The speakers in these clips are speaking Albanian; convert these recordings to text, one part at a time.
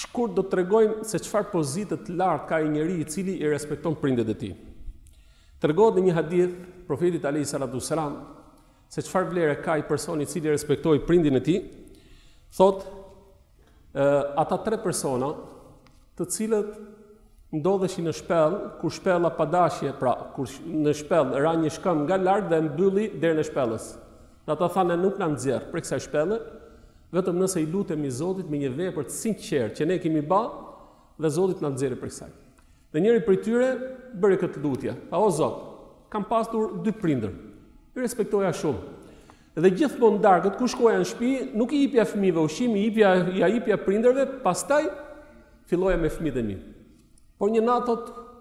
shkurt do të tregojmë se çfarë pozite të lartë ka ai njeriu i cili i respekton prindët e tij. Tregohet në një hadith profetit alayhi salatu sallam se çfarë vlerë ka ai personi i cili respektoi prindin e tij, thotë ata 3 persona të cilët ndodheshin në shpellë, kur shpella pa dashje, pra kur në shpellë ra një shkëm nga larg dhe mbylli derën e shpellës. Ata thanë nuk na nxjerr prej kësaj shpellë, vetëm nëse i lutemi Zotit me një vepër të sinqertë që ne kemi bë dhe Zoti na nxjerrë prej kësaj. Dhe njëri prej tyre bëri këtë lutje. Tha: "O Zot, kam pasur 2 prindër. I respektoja shumë. Dhe gjithmonë darkët ku shkoja në shtëpi, nuk i jepja fëmijëve ushqim, i jepja prindërve, pastaj filloja me fëmijët e mi. Por një natë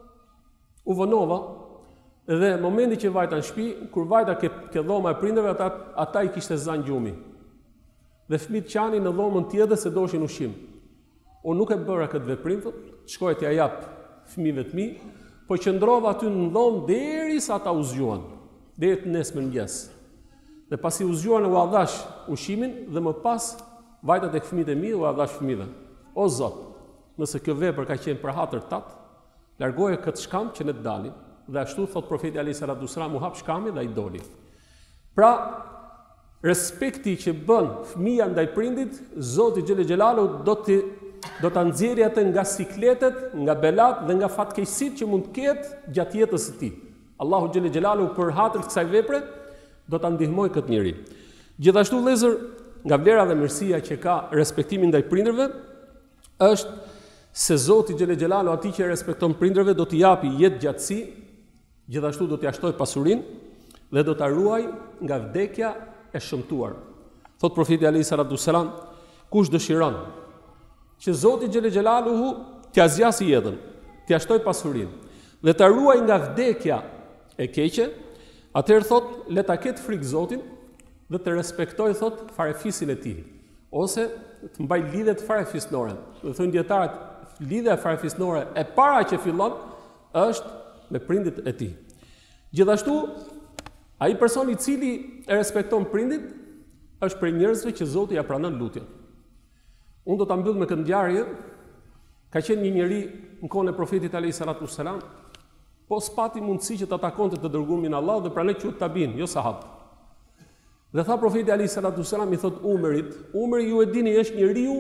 u vonova dhe momenti që vajta në shtëpi, kur vajta ke dhoma e prindërve, ata i kishte zënë gjumi. Dhe fëmijët qanin në dhomën tjetër se doshin ushqim. Unë nuk e bëra këtë veprim, shkoja t'ia jap fëmijëve të mi, po qëndrova aty në dhomë derisa ata u zgjuan, deri të nesër mëngjes. Dhe pasi u zgjuan u adhash ushqimin dhe më pas vajta tek fëmijët e mi u adhash fëmijëve. O Zot, nëse kjo vepër ka qenë për hatër tat, largoje këtë shkam që ne të dalim. Dhe ashtu thot profeti alayhi salatu sallam u hap shkamin dhe ai doli. Pra, respekti që bën fëmia ndaj prindit, Zoti xhelel xhelalu do ta nxjerrë atë nga sikletet, nga belat dhe nga fatkeqësitë që mund të ketë gjatë jetës së tij. Allahu xhelel xhelalu për hatër të kësaj vepre do ta ndihmoj këtë njerëz. Gjithashtu vëllezër, nga vlera dhe mirësia që ka respektimi ndaj prindërve është se Zoti xhelel xhelalu atij që respekton prindërve do t'i japi jetë gjatësi, gjithashtu do t'i shtojë pasurinë dhe do ta ruaj nga vdekja e shëmtuar. Thot profeti alayhi salatu sallam, kush dëshiron që Zoti xhelel xhelaluhu t'ia zgjasë jetën, t'ia shtojë pasurinë dhe ta ruaj nga vdekja e keqe, atëherë thot le ta ketë frikë Zotin dhe të respektoj thot farefisin e tij, ose të mbaj lidhje të farefisnore. Do thonë dietarët, lidhja farefisnore e para që fillon është me prindit e tij. Gjithashtu, ai person i cili e respekton prindit është prej njerëzve që Zoti ja pranon lutjen. Unë do ta mbyll me këtë ngjarje. Ka qenë një njeri në kohën e profetit alayhi salatu sallam, po s'pati mundësi që ta takonte të dërguarin Allah dhe pranoi quhet tabin, jo sahab. Dhe tha profeti alayhi salatu sallam i thot Umerit, Umeri ju e dini është njeriu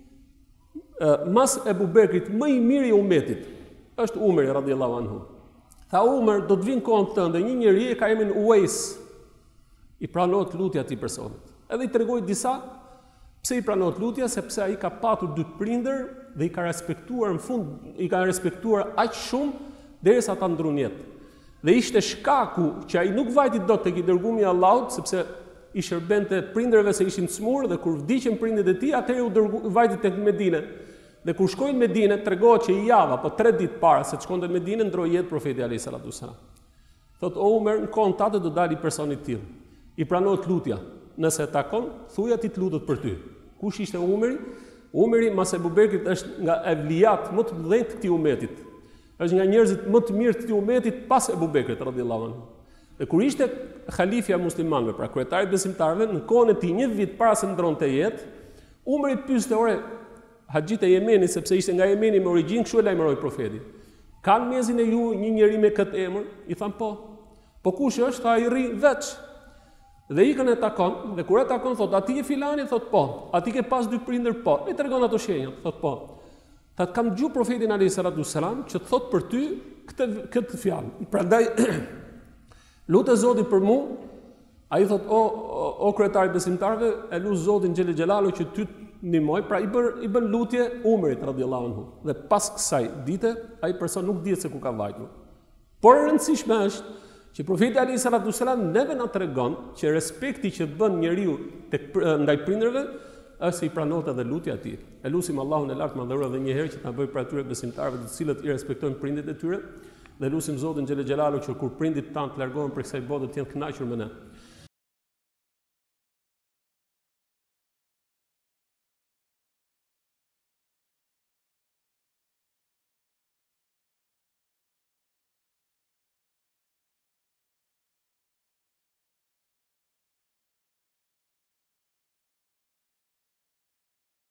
mas Ebu Bekrit më i miri i umetit. Është Umeri radhiyallahu anhu. Tha Umer, do të vinë kohën tënde një njeri ka emrin Uwais. I pranohet lutja atij personit. Edhe i tregoi disa pse i pranohet lutja, sepse ai ka patur 2 prindër dhe i ka respektuar në fund, i ka respektuar aq shumë derisa ta ndrun jetë. Dhe ishte shkaku që ai nuk vajti dot tek i dërguari i Allahut, sepse i shërbente prindërve se ishin smur dhe kur vdiqën prindët e tij, atëherë u vajti tek Medinë. Dhe kur shkoi në Medinë, tregohet që i java, po 3 ditë para se të shkonte në Medinë, ndroi jetë profeti alayhi salatu sallam. Thot Omer, në kohën tatë do dali personi i tillë. I pranohet lutja. Nëse e takon, thuaj atij të lutet për ty. Kush ishte Umeri? Umeri mas Ebu Bekrit është nga evlijat më të mëdhenj të këtij umetit. Është nga njerëzit më të mirë të këtij umetit pas Ebu Bekrit radhiyallahu anhu. Dhe kur ishte halifja muslimanëve, pra kryetari i besimtarëve, në kohën e tij, një vit para se ndronte jetë, Umeri pyeste ore haxhit e Yemenit, sepse ishte nga Yemeni me origjinë, kështu e lajmëroi profeti. Kanë mezin e ju një njeri me këtë emër? I than po. Po kush është? Ai rri veç. Dhe ikën e takon, dhe kur e takon thot, a ti je filani? Thot po. A ti ke pas 2 prindër? Po. I tregon ato shenjat, thot po. Ta kam dëgjuar profetin alayhi salatu sallam që thot për ty këtë fjalë. Prandaj lutë Zotin për mua. Ai thot o kryetari besimtarëve, e lut Zotin xhelel xhelalu që ty ndihmoj, pra i bën lutje Umerit radhiyallahu anhu. Dhe pas kësaj dite, ai person nuk dihet se ku ka vajtur. Por e rëndësishme është që profeti alayhi salatu sallam neve na tregon që respekti që bën njeriu ndaj prindërve është i pranohet edhe lutja e tij. E lutim Allahun e lartë madhëruar edhe një herë që ta bëjë për atyre besimtarëve të cilët i respektojnë prindit e tyre, dhe lutim Zotin xhelel xhelalu që kur prindit tan të largohen prej kësaj bote të jenë kënaqur me ne.